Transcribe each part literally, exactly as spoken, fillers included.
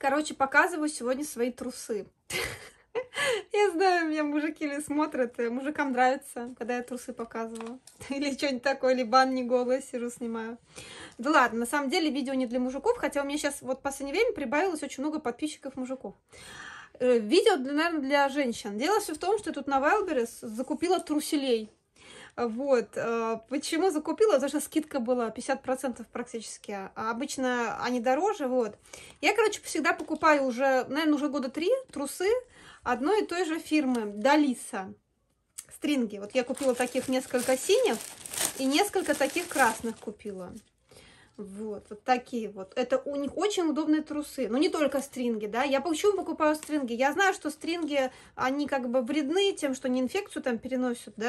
Короче, показываю сегодня свои трусы. Я знаю, меня мужики ли смотрят, мужикам нравится, когда я трусы показываю. Или что-нибудь такое, или бан не голая сижу, снимаю. Да ладно, на самом деле видео не для мужиков, хотя у меня сейчас вот в последнее время прибавилось очень много подписчиков мужиков. Видео, для, наверное, для женщин. Дело все в том, что я тут на Wildberries закупила труселей. Вот. Почему закупила? Потому что скидка была пятьдесят процентов практически. А обычно они дороже. Вот. Я, короче, всегда покупаю уже, наверное, уже года три трусы одной и той же фирмы. Далиса. Стринги. Вот я купила таких несколько синих и несколько таких красных купила. Вот, вот такие вот. Это у них очень удобные трусы. Но не только стринги, да. Я почему покупаю стринги? Я знаю, что стринги, они как бы вредны тем, что они инфекцию там переносят, да.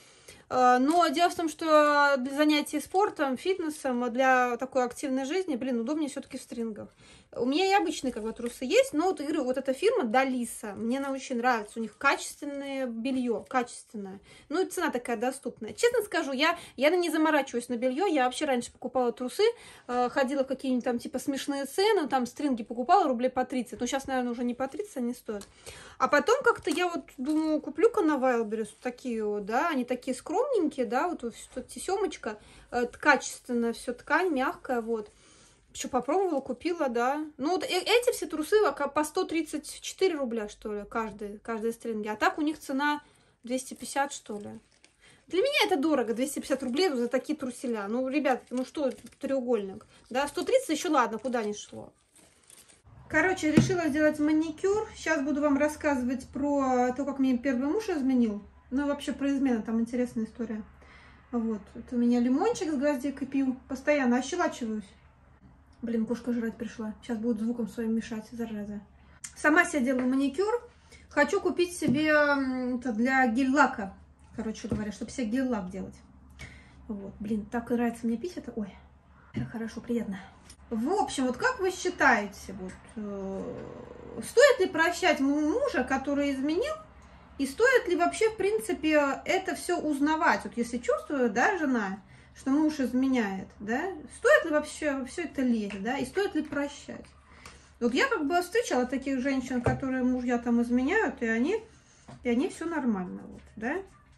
Но дело в том, что для занятий спортом, фитнесом, для такой активной жизни, блин, удобнее все-таки в стрингах. У меня и обычные как бы трусы есть, но вот, говорю, вот эта фирма Далиса, мне она очень нравится, у них качественное белье, качественное, ну и цена такая доступная. Честно скажу, я, я не заморачиваюсь на белье, я вообще раньше покупала трусы, ходила в какие-нибудь там типа смешные цены, там стринги покупала рублей по тридцать, но сейчас, наверное, уже не по тридцать они стоят. А потом как-то я вот думаю, куплю-ка на Wildberries такие вот, да, они такие скромненькие, да, вот, вот тесемочка, качественная все, ткань мягкая, вот. Еще попробовала, купила, да. Ну, вот эти все трусы по сто тридцать четыре рубля, что ли, каждый, каждые стринги. А так у них цена двести пятьдесят, что ли. Для меня это дорого, двести пятьдесят рублей за такие труселя. Ну, ребят, ну что, треугольник. Да, сто тридцать еще ладно, куда ни шло. Короче, решила сделать маникюр. Сейчас буду вам рассказывать про то, как мне первый муж изменил. Ну, вообще про измену, там интересная история. Вот, это у меня лимончик с гвоздикой пил. Постоянно ощелачиваюсь. Блин, кошка жрать пришла. Сейчас будет звуком своим мешать, зараза. Сама себе делаю маникюр. Хочу купить себе это для гель-лака. Короче говоря, чтобы себе гель-лак делать. Вот, блин, так и нравится мне пить это. Ой, хорошо, приятно. В общем, вот как вы считаете, вот, э, стоит ли прощать мужа, который изменил? И стоит ли вообще, в принципе, это все узнавать? Вот если чувствует, да, жена, что муж изменяет, да, стоит ли вообще все это лезть, да, и стоит ли прощать? Вот я как бы встречала таких женщин, которые мужья там изменяют, и они, и они все нормально, вот, да.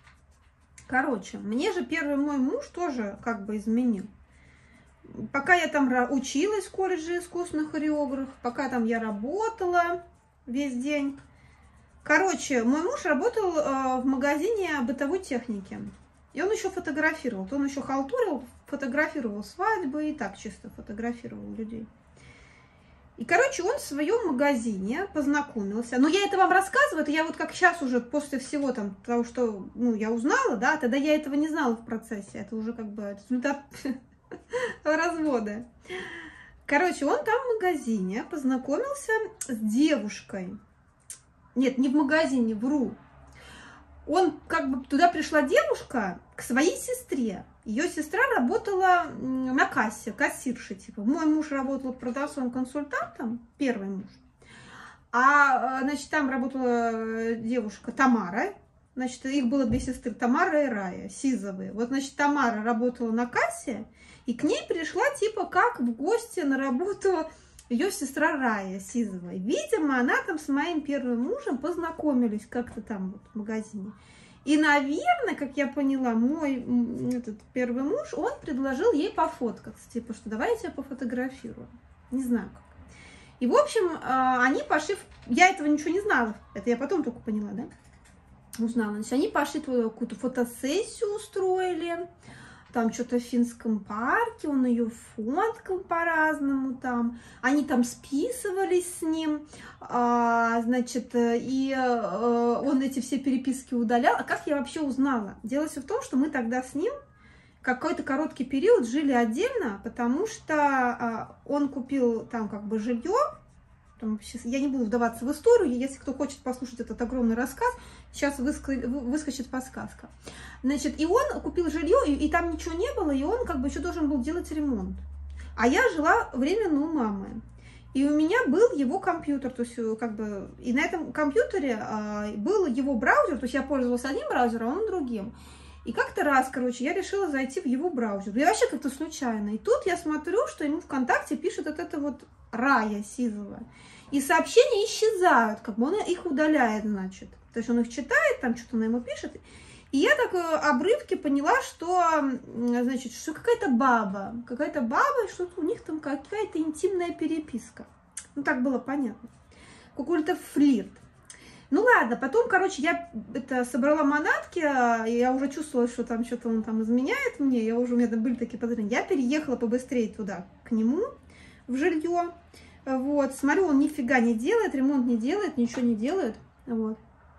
Короче, мне же первый мой муж тоже как бы изменил. Пока я там училась в колледже искусственных хореографов, пока там я работала весь день. Короче, мой муж работал э, в магазине бытовой техники. И он еще фотографировал. Он еще халтурил, фотографировал свадьбы и так чисто фотографировал людей. И, короче, он в своем магазине познакомился. Но я это вам рассказываю, это я вот как сейчас уже после всего там того, что ну, я узнала, да, тогда я этого не знала в процессе. Это уже как бы результат развода. Короче, он там в магазине познакомился с девушкой. Нет, не в магазине, вру. Он как бы туда пришла девушка к своей сестре. Ее сестра работала на кассе, кассиршей, типа. Мой муж работал продавцом-консультантом, первый муж. А, значит, там работала девушка Тамара. Значит, их было две сестры, Тамара и Рая, Сизовые. Вот, значит, Тамара работала на кассе, и к ней пришла, типа, как в гости на работу ее сестра Рая Сизовая. Видимо, она там с моим первым мужем познакомились как-то там вот в магазине. И, наверное, как я поняла, мой этот первый муж, он предложил ей пофоткаться. Типа, что давай я тебя пофотографирую. Не знаю как. И, в общем, они пошли... Я этого ничего не знала. Это я потом только поняла, да? Узнала. Значит, они пошли какую-то фотосессию устроили. Там что-то в финском парке, он ее фоткал по-разному там, они там списывались с ним, а, значит, и а, он эти все переписки удалял. А как я вообще узнала? Дело все в том, что мы тогда с ним какой-то короткий период жили отдельно, потому что а, он купил там как бы жилье. Сейчас я не буду вдаваться в историю, если кто хочет послушать этот огромный рассказ, сейчас выскочит подсказка. Значит, и он купил жилье, и, и там ничего не было, и он как бы еще должен был делать ремонт. А я жила временно у мамы. И у меня был его компьютер, то есть как бы, и на этом компьютере а, был его браузер, то есть я пользовалась одним браузером, а он другим. И как-то раз, короче, я решила зайти в его браузер. Я вообще как-то случайно. И тут я смотрю, что ему ВКонтакте пишет вот эта вот Рая Сизова. И сообщения исчезают, как бы он их удаляет, значит. То есть он их читает, там что-то она ему пишет. И я так обрывки поняла, что, значит, что какая-то баба, какая-то баба, что-то у них там какая-то интимная переписка. Ну, так было понятно. Какой-то флирт. Ну ладно, потом, короче, я это собрала манатки, я уже чувствовала, что там что-то он там изменяет мне, я уже, у меня там были такие подозрения. Я переехала побыстрее туда, к нему, в жилье. Вот, смотрю, он нифига не делает, ремонт не делает, ничего не делает. Вот.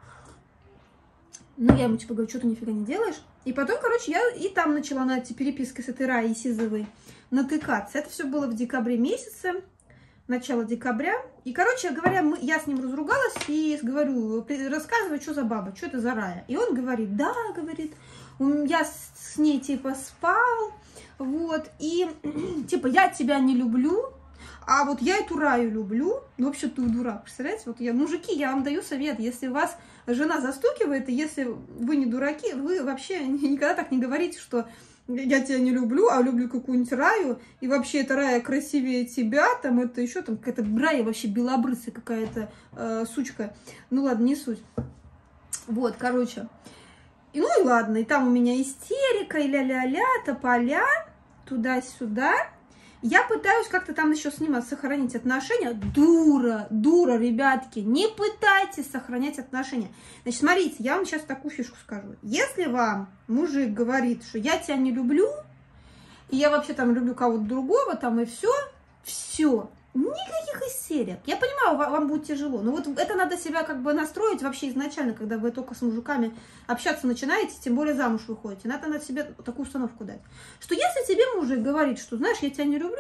Ну, я ему типа говорю, что ты нифига не делаешь. И потом, короче, я и там начала на эти переписки с этой Раей Сизовой натыкаться. Это все было в декабре месяце. Начало декабря. И, короче говоря, мы, я с ним разругалась и говорю, рассказывай, что за баба, что это за Рая. И он говорит, да, говорит, я с ней, типа, спал, вот, и, типа, я тебя не люблю, а вот я эту Раю люблю. Ну, вообще, ты дурак, представляете? Вот я, мужики, я вам даю совет, если вас жена застукивает, и если вы не дураки, вы вообще никогда так не говорите, что я тебя не люблю, а люблю какую-нибудь Раю, и вообще эта Рая красивее тебя, там это еще там какая-то Рая вообще белобрысая какая-то э, сучка. Ну ладно, не суть. Вот, короче. И, ну и ладно, и там у меня истерика, и ля-ля-ля, тополя, туда-сюда. Я пытаюсь как-то там еще с ним сохранить отношения. Дура, дура, ребятки, не пытайтесь сохранять отношения. Значит, смотрите, я вам сейчас такую фишку скажу. Если вам мужик говорит, что я тебя не люблю, и я вообще там люблю кого-то другого, там и все, все, никаких истерик. Я понимаю, вам будет тяжело, но вот это надо себя как бы настроить вообще изначально, когда вы только с мужиками общаться начинаете, тем более замуж выходите. Надо на себе такую установку дать, что если тебе мужик говорит, что, знаешь, я тебя не люблю,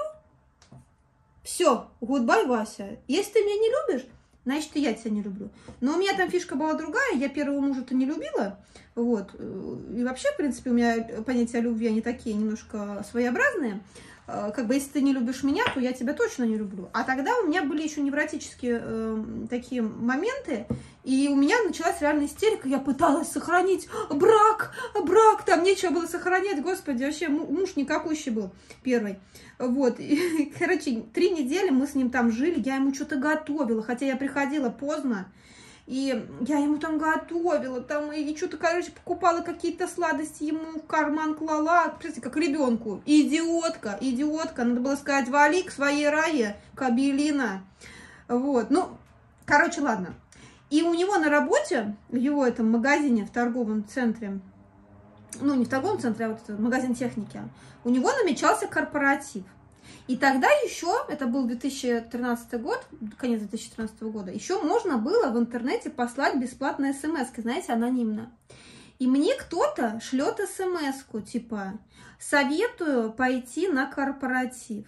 все, goodbye, Вася. Если ты меня не любишь, значит, и я тебя не люблю. Но у меня там фишка была другая, я первого мужа-то не любила, вот, и вообще, в принципе, у меня понятия о любви, они такие немножко своеобразные. Как бы, если ты не любишь меня, то я тебя точно не люблю. А тогда у меня были еще невротические э, такие моменты, и у меня началась реальная истерика. Я пыталась сохранить брак, брак, там нечего было сохранять, господи, вообще муж никакущий был первый. Вот, и, короче, три недели мы с ним там жили, я ему что-то готовила, хотя я приходила поздно. И я ему там готовила, там, и что-то, короче, покупала какие-то сладости, ему в карман клала, представляете, как ребенку. Идиотка, идиотка, надо было сказать, вали к своей Рае, кабелина. Вот, ну, короче, ладно. И у него на работе, в его этом магазине, в торговом центре, ну, не в торговом центре, а вот это, магазин техники, у него намечался корпоратив. И тогда еще, это был две тысячи тринадцатый год, конец две тысячи тринадцатого года, еще можно было в интернете послать бесплатные смс-ки, знаете, анонимно. И мне кто-то шлет смс-ку, типа, советую пойти на корпоратив.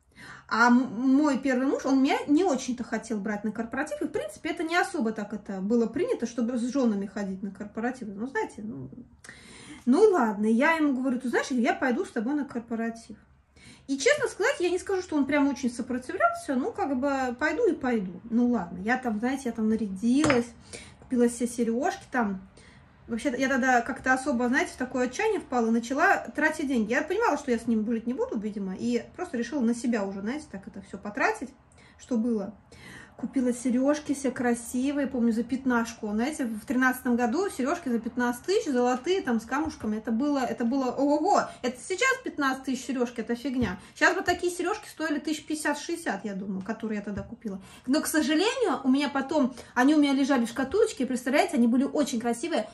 А мой первый муж, он меня не очень-то хотел брать на корпоратив, и, в принципе, это не особо так это было принято, чтобы с женами ходить на корпоратив. Ну, знаете, ну, ну ладно, я ему говорю, ты знаешь, я пойду с тобой на корпоратив. И, честно сказать, я не скажу, что он прям очень сопротивлялся, ну, как бы, пойду и пойду. Ну, ладно, я там, знаете, я там нарядилась, купила все сережки там. Вообще, я тогда как-то особо, знаете, в такое отчаяние впала, начала тратить деньги. Я понимала, что я с ним жить не буду, видимо, и просто решила на себя уже, знаете, так это все потратить, что было. Купила сережки все красивые, помню, за пятнашку. Знаете, в тринадцатом году сережки за пятнадцать тысяч, золотые, там, с камушками. Это было, это было, ого-го. Это сейчас пятнадцать тысяч сережки, это фигня. Сейчас бы такие сережки стоили тысяч пятьдесят-шестьдесят, я думаю, которые я тогда купила. Но, к сожалению, у меня потом, они у меня лежали в шкатулочке, представляете, они были очень красивые.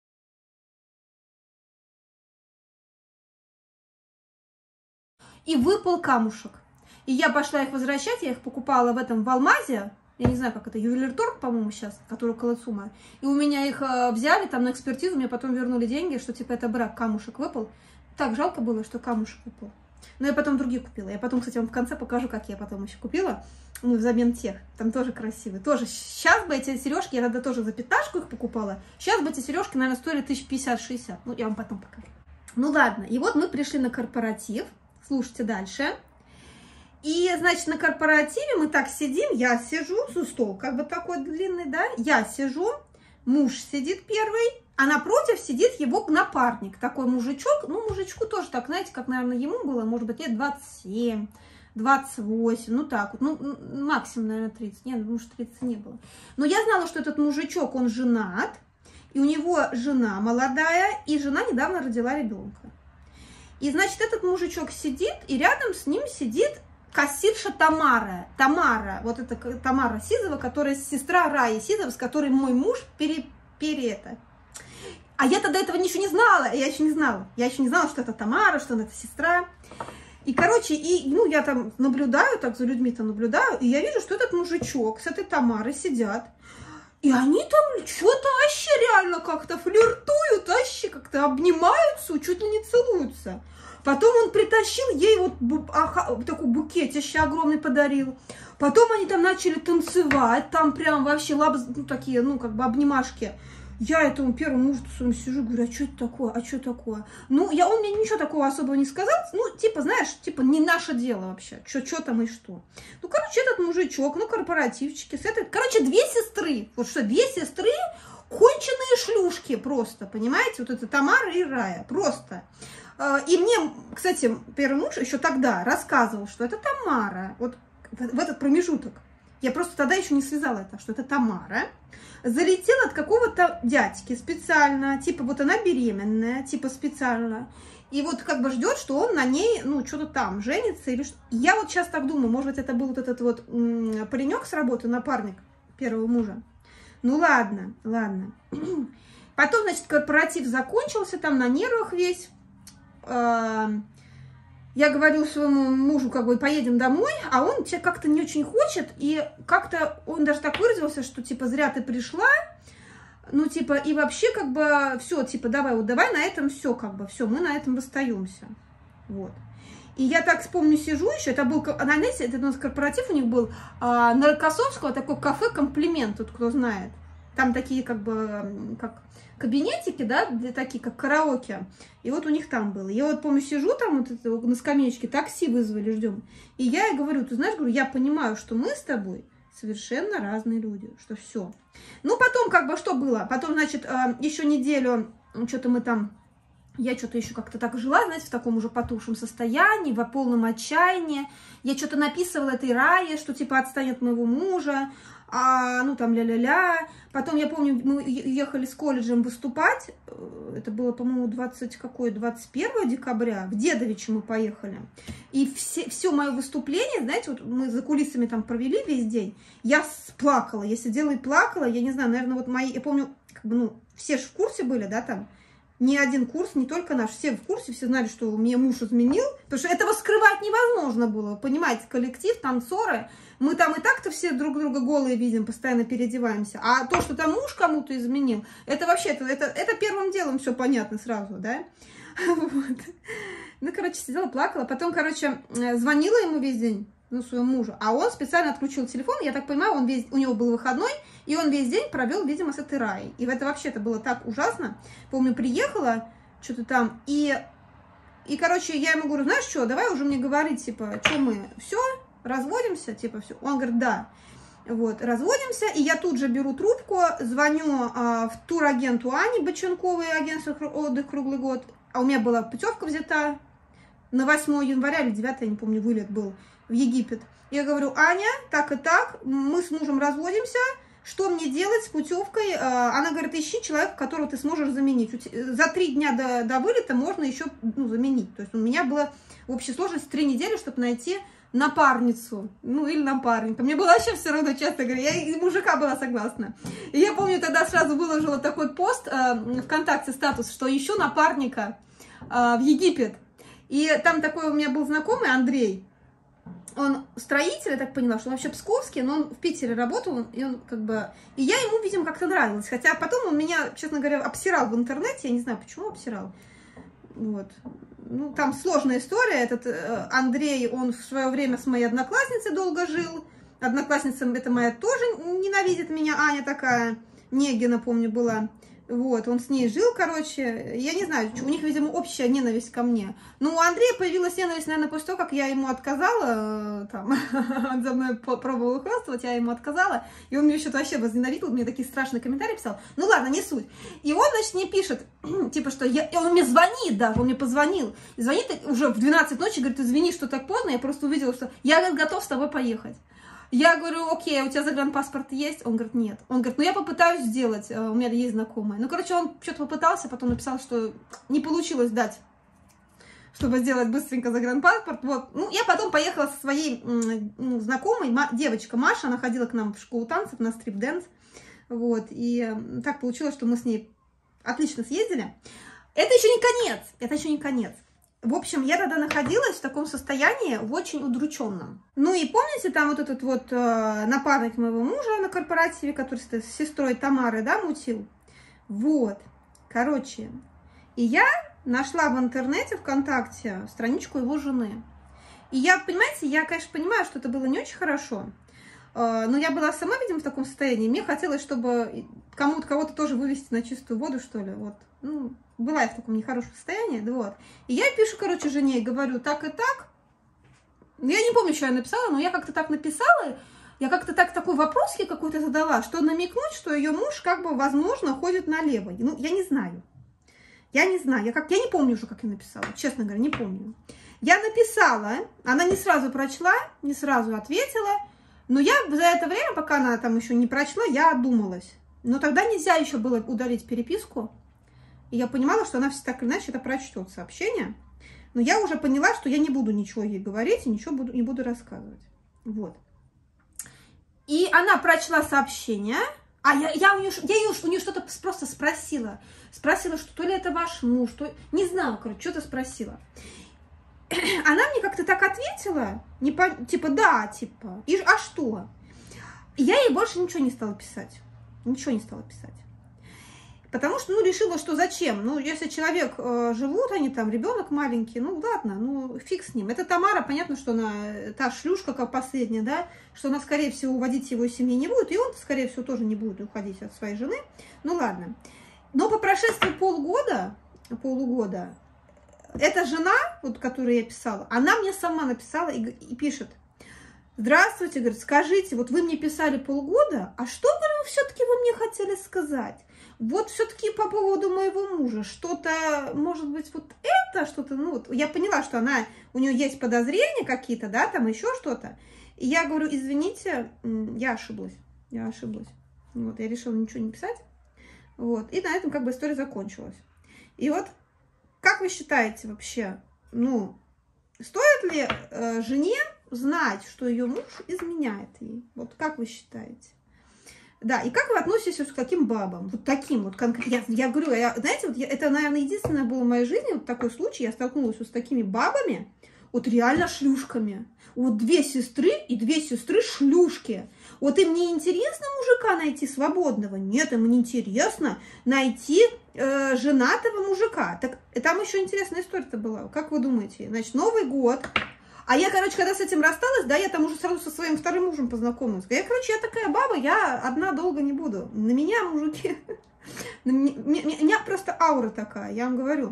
И выпал камушек. И я пошла их возвращать, я их покупала в этом, в Алмазе, я не знаю, как это, Ювелирторг, по-моему, сейчас, который около ЦУМа. И у меня их э, взяли там на экспертизу, мне потом вернули деньги, что типа это брак, камушек выпал. Так жалко было, что камушек выпал. Но я потом другие купила. Я потом, кстати, вам в конце покажу, как я потом еще купила. Ну, взамен тех. Там тоже красивые. Тоже. Сейчас бы эти сережки, я тогда тоже за пятнашку их покупала. Сейчас бы эти сережки, наверное, стоили тысяч пятьдесят-шестьдесят. Ну, я вам потом покажу. Ну, ладно. И вот мы пришли на корпоратив. Слушайте дальше. И, значит, на корпоративе мы так сидим, я сижу, стол как бы такой длинный, да, я сижу, муж сидит первый, а напротив сидит его напарник, такой мужичок, ну, мужичку тоже так, знаете, как, наверное, ему было, может быть, лет двадцать семь, двадцать восемь, ну так вот, ну максимум, наверное, тридцать, нет, может, тридцать не было. Но я знала, что этот мужичок, он женат, и у него жена молодая, и жена недавно родила ребенка. И, значит, этот мужичок сидит, и рядом с ним сидит кассирша Тамара. Тамара, вот это Тамара Сизова, которая сестра Раи Сизова, с которой мой муж пере, пере это. А я тогда этого ничего не знала, я еще не знала. Я еще не знала, что это Тамара, что она это сестра. И, короче, и, ну, я там наблюдаю, так за людьми-то наблюдаю, и я вижу, что этот мужичок с этой Тамарой сидят. И они там что-то вообще реально как-то флиртуют, вообще как-то обнимаются, чуть ли не целуются. Потом он притащил ей вот бу аха, такой букетище огромный подарил. Потом они там начали танцевать, там прям вообще лап, ну, такие, ну, как бы обнимашки. Я этому первому мужу своему сижу, говорю, а что это такое, а что такое? Ну, я, он мне ничего такого особого не сказал, ну, типа, знаешь, типа, не наше дело вообще, что там и что. Ну, короче, этот мужичок, ну, корпоративчики, с этой, короче, две сестры, вот что, две сестры, конченые шлюшки просто, понимаете, вот это Тамара и Рая, просто. И мне, кстати, первый муж еще тогда рассказывал, что это Тамара, вот в этот промежуток. Я просто тогда еще не связала это, что это Тамара. Залетела от какого-то дядьки специально, типа вот она беременная, типа специально. И вот как бы ждет, что он на ней, ну, что-то там женится или что. Я вот сейчас так думаю, может быть, это был вот этот вот паренек с работы, напарник первого мужа. Ну, ладно, ладно. Потом, значит, корпоратив закончился, там на нервах весь. Я говорю своему мужу, как бы, поедем домой, а он тебя как-то не очень хочет, и как-то он даже так выразился, что, типа, зря ты пришла, ну, типа, и вообще, как бы, все, типа, давай, вот, давай на этом все, как бы, все, мы на этом расстаемся, вот. И я так вспомню, сижу еще, это был, знаете, это у нас корпоратив у них был, а, на Рокоссовского такой кафе «Комплимент», тут кто знает, там такие, как бы, как... кабинетики, да, для такие, как караоке. И вот у них там было. Я вот помню, сижу там вот это, на скамеечке, такси вызвали, ждем. И я ей говорю, ты знаешь, говорю, я понимаю, что мы с тобой совершенно разные люди, что все. Ну, потом, как бы, что было? Потом, значит, еще неделю, что-то мы там, я что-то еще как-то так жила, знаете, в таком уже потухшем состоянии, в полном отчаянии. Я что-то написывала этой Рае, что, типа, отстань от моего мужа. А, ну, там, ля-ля-ля. Потом, я помню, мы ехали с колледжем выступать. Это было, по-моему, двадцать, какое, двадцать первое декабря. В Дедовичи мы поехали. И все, все мое выступление, знаете, вот мы за кулисами там провели весь день. Я плакала. Я сидела и плакала. Я не знаю, наверное, вот мои... Я помню, как бы, ну, все же в курсе были, да, там. Ни один курс, не только наш. Все в курсе, все знали, что мне муж изменил. Потому что этого скрывать невозможно было. Понимаете, коллектив, танцоры... Мы там и так-то все друг друга голые видим, постоянно переодеваемся. А то, что там муж кому-то изменил, это вообще, это, это, это первым делом все понятно сразу, да? Вот. Ну, короче, сидела, плакала. Потом, короче, звонила ему весь день, ну, своему мужу. А он специально отключил телефон. Я так понимаю, он весь, у него был выходной, и он весь день провел, видимо, с этой Раей. И это вообще-то было так ужасно. Помню, приехала, что-то там, и, и, короче, я ему говорю, знаешь что, давай уже мне говорить, типа, что мы, все, разводимся, типа, все. Он говорит, да. Вот, разводимся, и я тут же беру трубку, звоню а, в турагенту Ани Боченковой, агентство «Отдых круглый год». А у меня была путевка взята на восьмое января или девятое, я не помню, вылет был в Египет. Я говорю, Аня, так и так, мы с мужем разводимся, что мне делать с путевкой? Она говорит, ищи человека, которого ты сможешь заменить. За три дня до, до вылета можно еще, ну, заменить. То есть у меня было в общей сложности три недели, чтобы найти напарницу, ну, или напарника. Мне было вообще все равно, честно говоря, я и мужика была согласна. И я помню, тогда сразу выложила такой пост э, ВКонтакте, статус, что ищу напарника э, в Египет. И там такой у меня был знакомый, Андрей, он строитель, я так поняла, что он вообще псковский, но он в Питере работал, и он как бы... И я ему, видимо, как-то нравилась, хотя потом он меня, честно говоря, обсирал в интернете, я не знаю, почему обсирал. Вот. Ну, там сложная история. Этот э, Андрей, он в свое время с моей одноклассницей долго жил. Одноклассница эта моя тоже ненавидит меня. Аня такая, Негина, помню, была. Вот, он с ней жил, короче, я не знаю, у них, видимо, общая ненависть ко мне. Ну, у Андрея появилась ненависть, наверное, после того, как я ему отказала, там, он за мной пробовал ухлёстывать, я ему отказала, и он мне что-то вообще возненавидел, мне такие страшные комментарии писал. Ну, ладно, не суть. И он, значит, мне пишет, типа, что я, и он мне звонит даже, он мне позвонил, и звонит уже в двенадцать ночи, говорит, извини, что так поздно, я просто увидела, что я, говорит, готов с тобой поехать. Я говорю, окей, у тебя загранпаспорт есть? Он говорит, нет. Он говорит, ну я попытаюсь сделать, у меня есть знакомая. Ну, короче, он что-то попытался, потом написал, что не получилось дать, чтобы сделать быстренько загранпаспорт. Вот. Ну, я потом поехала со своей ну, знакомой, девочка Маша, она ходила к нам в школу танцев на стрип-дэнс. Вот, и так получилось, что мы с ней отлично съездили. Это еще не конец, это еще не конец. В общем, я тогда находилась в таком состоянии, в очень удрученном. Ну и помните, там вот этот вот э, напарник моего мужа на корпоративе, который с, с сестрой Тамарой, да, мутил? Вот, короче. И я нашла в интернете, ВКонтакте, страничку его жены. И я, понимаете, я, конечно, понимаю, что это было не очень хорошо. Э, но я была сама, видимо, в таком состоянии. Мне хотелось, чтобы кому-то, кого-то тоже вывести на чистую воду, что ли, вот, ну... Была я в таком нехорошем состоянии, да вот. И я пишу, короче, жене и говорю, так и так. Я не помню, что я написала, но я как-то так написала, я как-то так такой вопрос ей какой-то задала, что намекнуть, что ее муж, как бы, возможно, ходит налево. Ну, я не знаю. Я не знаю. Я, как, я не помню уже, как я написала. Честно говоря, не помню. Я написала, она не сразу прочла, не сразу ответила, но я за это время, пока она там еще не прочла, я одумалась. Но тогда нельзя еще было удалить переписку. И я понимала, что она все так или иначе это прочтет сообщение. Но я уже поняла, что я не буду ничего ей говорить и ничего буду, не буду рассказывать. Вот. И она прочла сообщение. А я, я у нее, я ее, у нее что-то просто спросила. Спросила, что то ли это ваш муж, то... Не знаю, короче, что-то спросила. Она мне как-то так ответила. Не по... Типа, да, типа. И, а что? И я ей больше ничего не стала писать. Ничего не стала писать. Потому что, ну, решила, что зачем? Ну, если человек э, живут, они там, ребенок маленький, ну, ладно, ну, фиг с ним. Это Тамара, понятно, что она та шлюшка, как последняя, да, что она, скорее всего, уводить его из семьи не будет, и он, скорее всего, тоже не будет уходить от своей жены. Ну, ладно. Но по прошествии полгода, полугода, эта жена, вот, которую я писала, она мне сама написала и, и пишет, здравствуйте, говорит, скажите, вот вы мне писали полгода, а что, говорю, все-таки вы мне хотели сказать? Вот все-таки по поводу моего мужа, что-то, может быть, вот это, что-то, ну, вот, я поняла, что она, у нее есть подозрения какие-то, да, там еще что-то. И я говорю, извините, я ошиблась, я ошиблась. Вот, я решила ничего не писать. Вот, и на этом как бы история закончилась. И вот, как вы считаете вообще, ну, стоит ли э, жене знать, что ее муж изменяет ей? Вот как вы считаете? Да, и как вы относитесь вот к таким бабам? Вот таким вот конкретно. Я, я говорю, я, знаете, вот я, это, наверное, единственное было в моей жизни, вот такой случай, я столкнулась вот с такими бабами, вот реально шлюшками. Вот две сестры и две сестры шлюшки. Вот им не интересно мужика найти свободного? Нет, им не интересно найти э, женатого мужика. Так там еще интересная история-то была. Как вы думаете? Значит, Новый год. А я, короче, когда с этим рассталась, да, я там уже сразу со своим вторым мужем познакомилась. Я, короче, я такая баба, я одна долго не буду. На меня мужики... У меня просто аура такая, я вам говорю.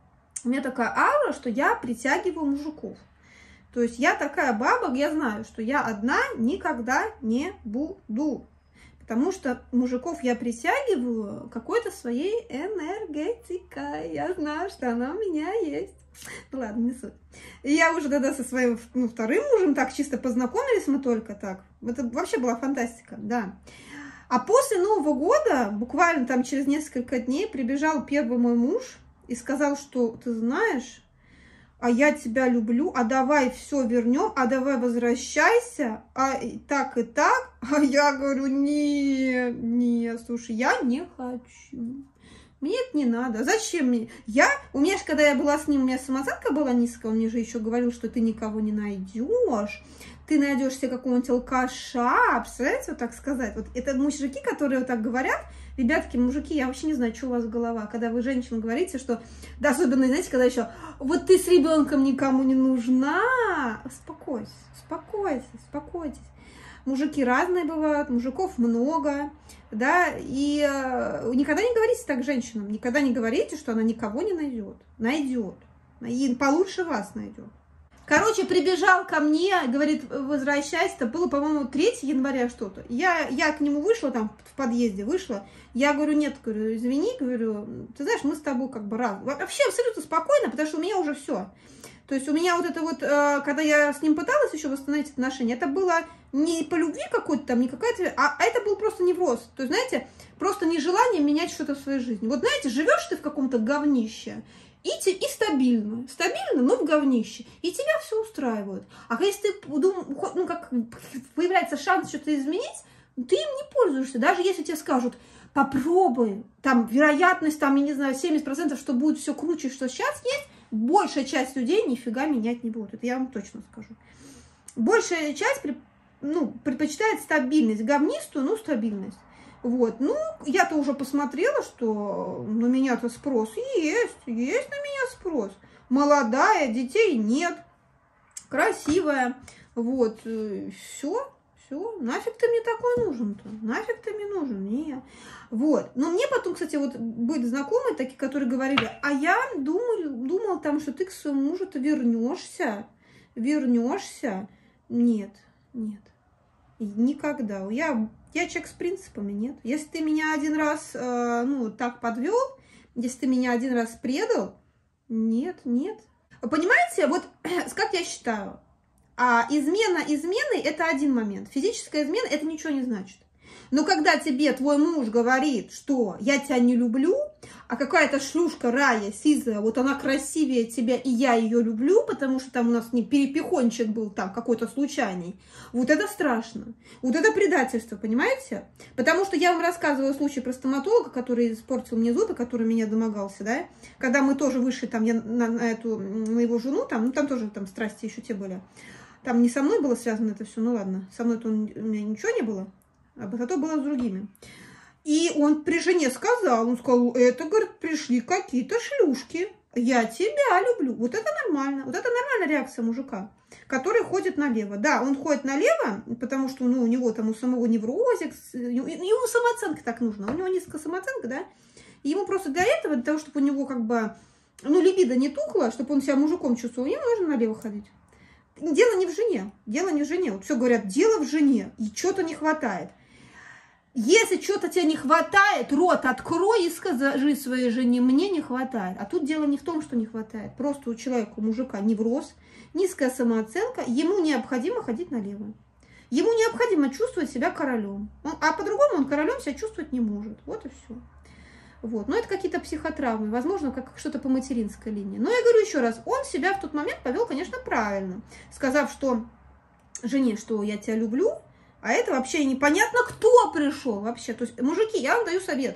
У меня такая аура, что я притягиваю мужиков. То есть я такая баба, я знаю, что я одна никогда не буду. Потому что мужиков я притягиваю какой-то своей энергетикой. Я знаю, что она у меня есть. Ну ладно, не суть. И я уже тогда со своим ну, вторым мужем так чисто познакомились мы только так. Это вообще была фантастика, да. А после Нового года, буквально там через несколько дней, прибежал первый мой муж и сказал, что ты знаешь, а я тебя люблю, а давай все вернем, а давай возвращайся, а так и так. А я говорю, нет, нет, слушай, я не хочу. Мне это не надо. Зачем мне? Я, у меня же, когда я была с ним, у меня самооценка была низкая, он мне же еще говорил, что ты никого не найдешь, ты найдешь себе какого-нибудь алкаша, представляете, вот так сказать. Вот это мужики, которые вот так говорят, ребятки, мужики, я вообще не знаю, что у вас голова, когда вы женщинам говорите, что, да, особенно, знаете, когда еще, вот ты с ребенком никому не нужна, успокойтесь, успокойтесь, успокойтесь. мужики разные бывают, мужиков много, да, и э, никогда не говорите так женщинам, никогда не говорите, что она никого не найдет, найдет, и получше вас найдет. Короче, прибежал ко мне, говорит, возвращайся, это было, по-моему, третьего января что-то. Я, я к нему вышла, там, в подъезде вышла, я говорю, нет, говорю, извини, говорю, ты знаешь, мы с тобой как бы раз. Вообще абсолютно спокойно, потому что у меня уже все. То есть у меня вот это вот, когда я с ним пыталась еще восстановить отношения, это было не по любви какой-то там, не какая-то, а, а это был просто невроз. То есть, знаете, просто нежелание менять что-то в своей жизни. Вот, знаете, живешь ты в каком-то говнище, И, и стабильно, стабильно, но в говнище. И тебя все устраивает. А если ты, ну, как появляется шанс что-то изменить, ты им не пользуешься. Даже если тебе скажут, попробуй, там вероятность, там, я не знаю, семьдесят процентов, что будет все круче, что сейчас есть, большая часть людей нифига менять не будет. Это я вам точно скажу. Большая часть, ну, предпочитает стабильность, говнистую, но стабильность. Вот, ну, я-то уже посмотрела, что на меня-то спрос есть, есть на меня спрос. Молодая, детей нет, красивая, вот, все, все, нафиг ты мне такой нужен-то, нафиг ты мне нужен, не. Вот, но мне потом, кстати, вот были знакомые такие, которые говорили, а я думала, думала там, что ты к своему мужу-то вернешься, вернешься, нет, нет, никогда, я... Я человек с принципами, нет. Если ты меня один раз, э, ну, так подвел, если ты меня один раз предал, нет, нет. Понимаете, вот как я считаю, а измена измены – это один момент. Физическая измена – это ничего не значит. Но когда тебе твой муж говорит, что я тебя не люблю, а какая-то шлюшка Рая, сизая, вот она красивее тебя, и я ее люблю, потому что там у нас не перепихончик был там какой-то случайный, вот это страшно. Вот это предательство, понимаете? Потому что я вам рассказывала случай про стоматолога, который испортил мне зубы, который меня домогался, да? Когда мы тоже вышли там, я на, на эту, на его жену, там, ну там тоже там страсти еще те были. Там не со мной было связано это все, ну ладно, со мной-то у меня ничего не было. А зато было с другими. И он при жене сказал, он сказал, это, говорит, пришли какие-то шлюшки, я тебя люблю. Вот это нормально, вот это нормальная реакция мужика, который ходит налево. Да, он ходит налево, потому что, ну, у него там у самого неврозик, ему самооценка так нужна, у него низкая самооценка, да, и ему просто для этого, для того, чтобы у него как бы, ну, либидо не тухло, чтобы он себя мужиком чувствовал, ему нужно налево ходить. Дело не в жене, дело не в жене. Вот все говорят, дело в жене, и что-то не хватает. Если что-то тебе не хватает, рот открой и скажи своей жене, мне не хватает. А тут дело не в том, что не хватает. Просто у человека, у мужика невроз, низкая самооценка, ему необходимо ходить налево. Ему необходимо чувствовать себя королем. Он, а по-другому он королем себя чувствовать не может. Вот и все. Вот. Но это какие-то психотравмы, возможно, как что-то по материнской линии. Но я говорю еще раз, он себя в тот момент повел, конечно, правильно. Сказав, что жене, что я тебя люблю, а это вообще непонятно, кто пришел вообще. То есть, мужики, я вам даю совет.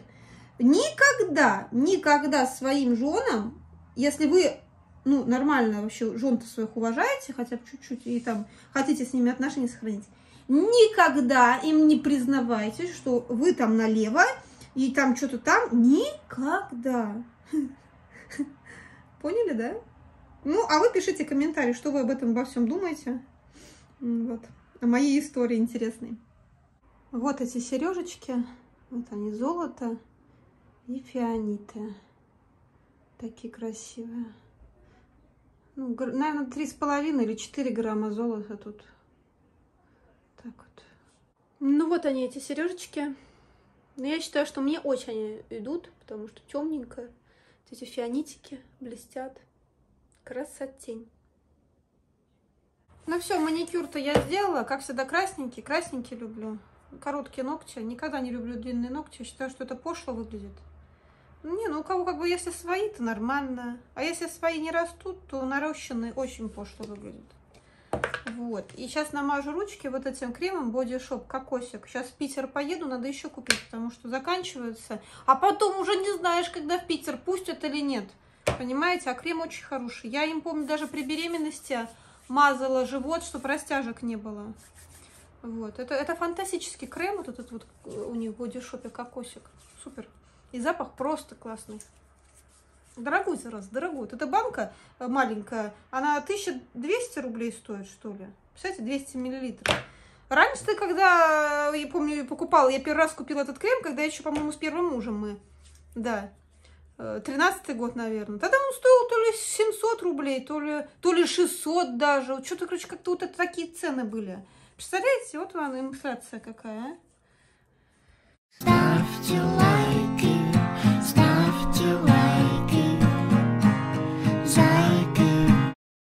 Никогда, никогда своим женам, если вы, ну, нормально вообще жен-то своих уважаете, хотя бы чуть-чуть, и там хотите с ними отношения сохранить, никогда им не признавайте, что вы там налево, и там что-то там. Никогда. Поняли, да? Ну, а вы пишите комментарии, что вы об этом обо всем думаете. Вот. О моей истории интересной. Вот эти сережечки. Вот они, золото и фианиты. Такие красивые. Ну, наверное, три с половиной или четыре грамма золота тут. Так вот. Ну, вот они, эти сережечки. Но я считаю, что мне очень идут, потому что темненько. Эти фианитики блестят. Красотень. Ну все, маникюр-то я сделала. Как всегда, красненький. Красненький люблю. Короткие ногти. Никогда не люблю длинные ногти. Я считаю, что это пошло выглядит. Не, ну у кого как бы, если свои, то нормально. А если свои не растут, то нарощенные очень пошло выглядят. Вот. И сейчас намажу ручки вот этим кремом Body Shop кокосик. Сейчас в Питер поеду, надо еще купить, потому что заканчивается. А потом уже не знаешь, когда в Питер пустят или нет. Понимаете? А крем очень хороший. Я им, помню, даже при беременности мазала живот, чтобы растяжек не было. Вот. Это, это фантастический крем. Вот этот вот у них в Body Shop кокосик. Супер. И запах просто классный. Дорогой, зараз, дорогой. Вот эта банка маленькая, она тысяча двести рублей стоит, что ли. Представляете, двести миллилитров. Раньше ты, когда, я помню, покупала, я первый раз купила этот крем, когда еще, по-моему, с первым мужем мы, да, тринадцатый год, наверное. Тогда он стоил то ли семьсот рублей, то ли, то ли шестьсот даже. Вот что-то, короче, как-то вот это такие цены были. Представляете, вот она инфляция какая, а?